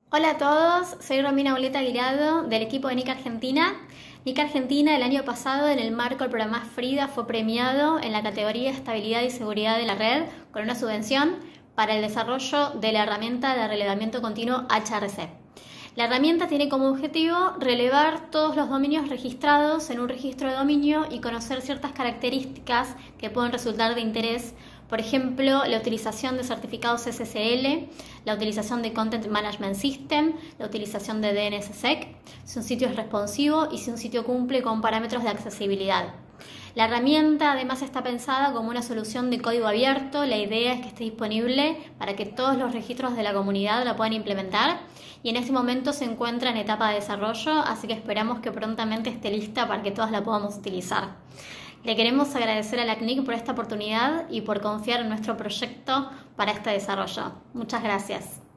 Hola a todos, soy Romina Boleta Guirado del equipo de NIC Argentina. NIC Argentina el año pasado en el marco del programa FRIDA fue premiado en la categoría Estabilidad y Seguridad de la Red con una subvención para el desarrollo de la herramienta de relevamiento continuo HRC. La herramienta tiene como objetivo relevar todos los dominios registrados en un registro de dominio y conocer ciertas características que pueden resultar de interés. Por ejemplo, la utilización de certificados SSL, la utilización de Content Management System, la utilización de DNSSEC, si un sitio es responsivo y si un sitio cumple con parámetros de accesibilidad. La herramienta además está pensada como una solución de código abierto. La idea es que esté disponible para que todos los registros de la comunidad la puedan implementar y en este momento se encuentra en etapa de desarrollo, así que esperamos que prontamente esté lista para que todas la podamos utilizar. Le queremos agradecer a la CNIC por esta oportunidad y por confiar en nuestro proyecto para este desarrollo. Muchas gracias.